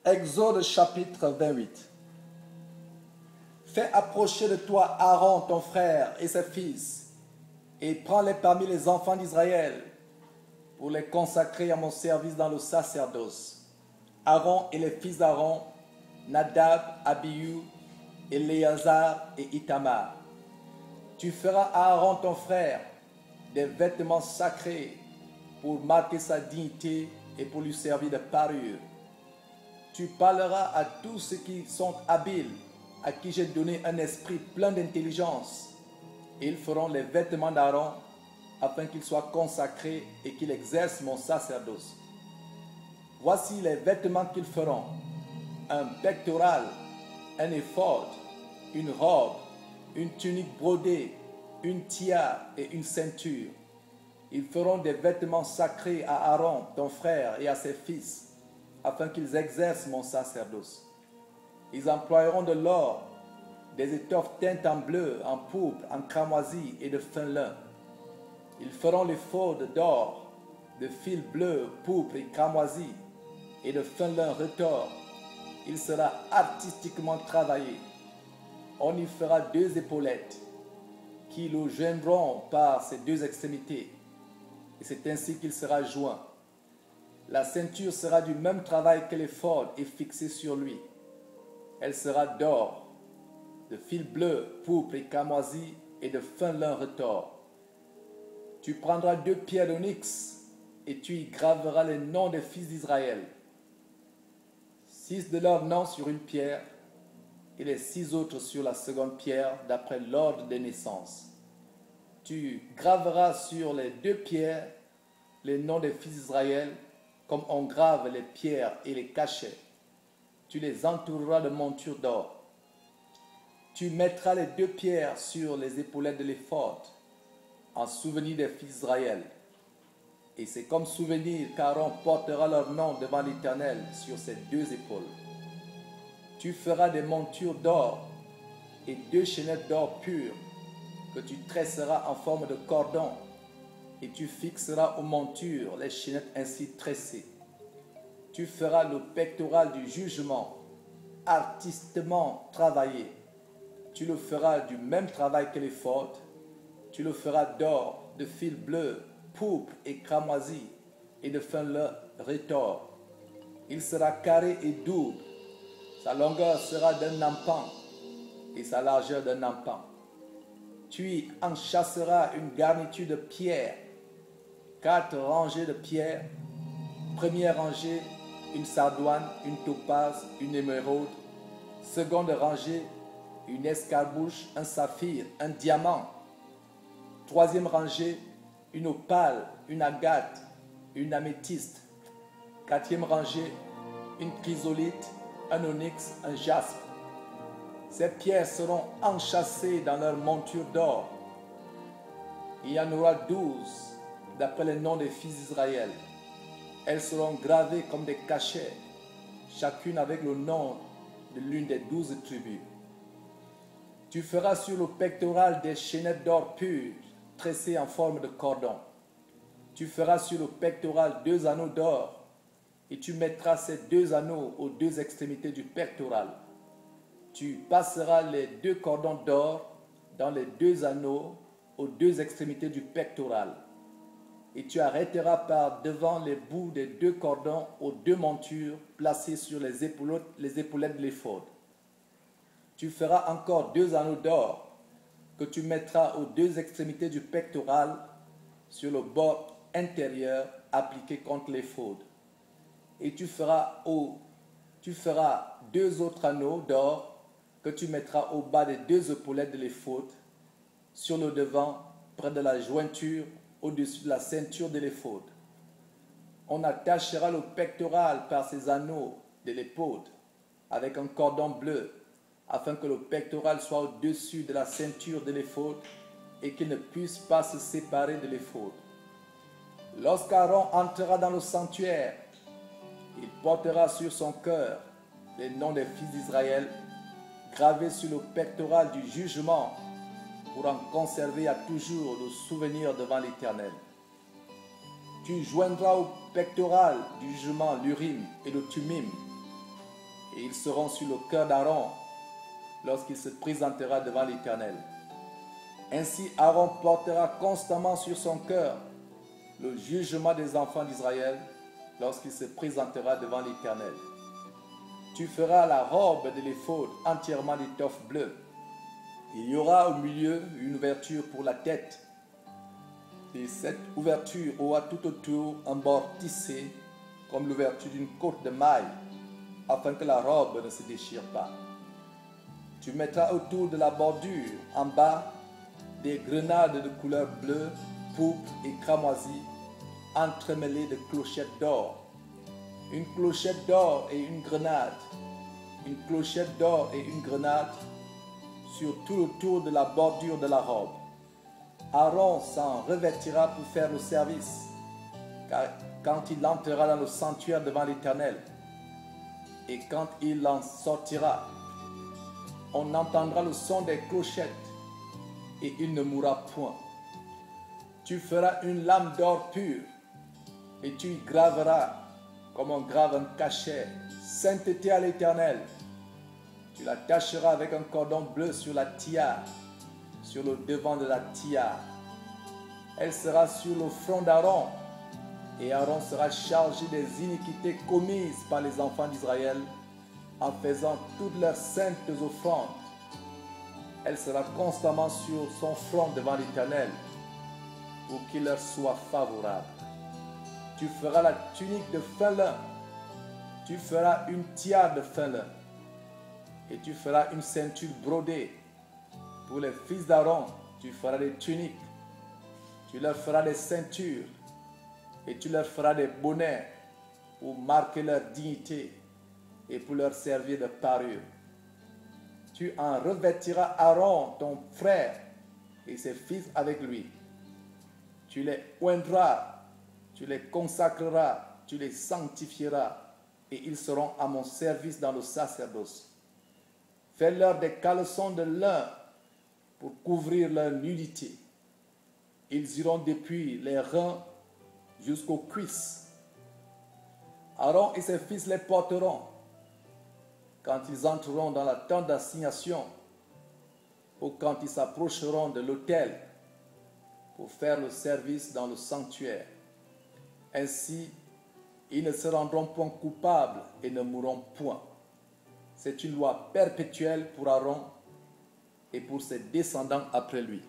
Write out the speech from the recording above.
Exode chapitre 28. Fais approcher de toi Aaron ton frère et ses fils, et prends-les parmi les enfants d'Israël, pour les consacrer à mon service dans le sacerdoce. Aaron et les fils d'Aaron, Nadab, Abihu, Éléazar et Ithamar. Tu feras à Aaron ton frère des vêtements sacrés pour marquer sa dignité et pour lui servir de parure. Tu parleras à tous ceux qui sont habiles, à qui j'ai donné un esprit plein d'intelligence. Ils feront les vêtements d'Aaron afin qu'il soit consacré et qu'il exerce mon sacerdoce. Voici les vêtements qu'ils feront: un pectoral, un éphod, une robe, une tunique brodée, une tiare et une ceinture. Ils feront des vêtements sacrés à Aaron, ton frère, et à ses fils, afin qu'ils exercent mon sacerdoce. Ils emploieront de l'or, des étoffes teintes en bleu, en pourpre, en cramoisi et de fin lin. Ils feront l'éphod d'or, de fil bleu, pourpre et cramoisi, et de fin lin retors. Il sera artistiquement travaillé. On y fera 2 épaulettes qui le joindront par ses 2 extrémités, et c'est ainsi qu'il sera joint. La ceinture sera du même travail que l'éphod et fixée sur lui. Elle sera d'or, de fil bleu, pourpre et cramoisi et de fin lin retors. Tu prendras 2 pierres d'onyx et tu y graveras les noms des fils d'Israël, 6 de leurs noms sur une pierre et les 6 autres sur la seconde pierre d'après l'ordre des naissances. Tu graveras sur les 2 pierres les noms des fils d'Israël comme on grave les pierres et les cachets. Tu les entoureras de montures d'or. Tu mettras les 2 pierres sur les épaulettes de l'éphod en souvenir des fils d'Israël. Et c'est comme souvenir qu'Aaron portera leur nom devant l'Éternel sur ses 2 épaules. Tu feras des montures d'or et 2 chaînettes d'or pur que tu tresseras en forme de cordon, et tu fixeras aux montures les chaînettes ainsi tressées. Tu feras le pectoral du jugement, artistement travaillé. Tu le feras du même travail que l'éphod. Tu le feras d'or, de fil bleu, pourpre et cramoisi, et de fin lin retors. Il sera carré et double. Sa longueur sera d'un empan et sa largeur d'un empan. Tu y enchâsseras une garniture de pierre, 4 rangées de pierres. Première rangée, une sardoine, une topaze, une émeraude. Seconde rangée, une escarbouche, un saphir, un diamant. Troisième rangée, une opale, une agate, une améthyste. Quatrième rangée, une chrysolite, un onyx, un jaspe. Ces pierres seront enchâssées dans leur monture d'or. Il y en aura 12 d'après les noms des fils d'Israël. Elles seront gravées comme des cachets, chacune avec le nom de l'une des 12 tribus. Tu feras sur le pectoral des chaînettes d'or pur, tressées en forme de cordon. Tu feras sur le pectoral 2 anneaux d'or, et tu mettras ces 2 anneaux aux 2 extrémités du pectoral. Tu passeras les 2 cordons d'or dans les 2 anneaux aux 2 extrémités du pectoral. Et tu arrêteras par devant les bouts des 2 cordons aux 2 montures placées sur les épaulettes de l'éphod. Tu feras encore 2 anneaux d'or que tu mettras aux 2 extrémités du pectoral sur le bord intérieur appliqué contre l'éphod. Et tu feras 2 autres anneaux d'or que tu mettras au bas des 2 épaulettes de l'éphod, sur le devant, près de la jointure, au-dessus de la ceinture de l'éphod. On attachera le pectoral par ces anneaux de l'éphod avec un cordon bleu, afin que le pectoral soit au-dessus de la ceinture de l'éphod et qu'il ne puisse pas se séparer de l'éphod. Lorsqu'Aaron entrera dans le sanctuaire, il portera sur son cœur les noms des fils d'Israël gravés sur le pectoral du jugement pour en conserver à toujours le souvenir devant l'Éternel. Tu joindras au pectoral du jugement l'Urim et le Thummim et ils seront sur le cœur d'Aaron lorsqu'il se présentera devant l'Éternel. Ainsi Aaron portera constamment sur son cœur le jugement des enfants d'Israël lorsqu'il se présentera devant l'Éternel. Tu feras la robe de l'éphod entièrement d'étoffe bleue. Il y aura au milieu une ouverture pour la tête. Et cette ouverture aura tout autour un bord tissé comme l'ouverture d'une côte de maille, afin que la robe ne se déchire pas. Tu mettras autour de la bordure, en bas, des grenades de couleur bleue, pourpre et cramoisie, entremêlées de clochettes d'or. Une clochette d'or et une grenade. Une clochette d'or et une grenade sur tout le tour de la bordure de la robe. Aaron s'en revêtira pour faire le service, car quand il entrera dans le sanctuaire devant l'Éternel, et quand il en sortira, on entendra le son des clochettes, et il ne mourra point. Tu feras une lame d'or pur, et tu y graveras, comme on grave un cachet, sainteté à l'Éternel. Tu l'attacheras avec un cordon bleu sur la tiare, sur le devant de la tiare. Elle sera sur le front d'Aaron, et Aaron sera chargé des iniquités commises par les enfants d'Israël en faisant toutes leurs saintes offrandes. Elle sera constamment sur son front devant l'Éternel pour qu'il leur soit favorable. Tu feras la tunique de fin lin, tu feras une tiare de fin lin, et tu feras une ceinture brodée. Pour les fils d'Aaron, tu feras des tuniques, tu leur feras des ceintures, et tu leur feras des bonnets pour marquer leur dignité et pour leur servir de parure. Tu en revêtiras Aaron, ton frère, et ses fils avec lui. Tu les oindras, tu les consacreras, tu les sanctifieras, et ils seront à mon service dans le sacerdoce. Fais-leur des caleçons de lin pour couvrir leur nudité. Ils iront depuis les reins jusqu'aux cuisses. Aaron et ses fils les porteront quand ils entreront dans la tente d'assignation ou quand ils s'approcheront de l'autel pour faire le service dans le sanctuaire. Ainsi, ils ne se rendront point coupables et ne mourront point. C'est une loi perpétuelle pour Aaron et pour ses descendants après lui.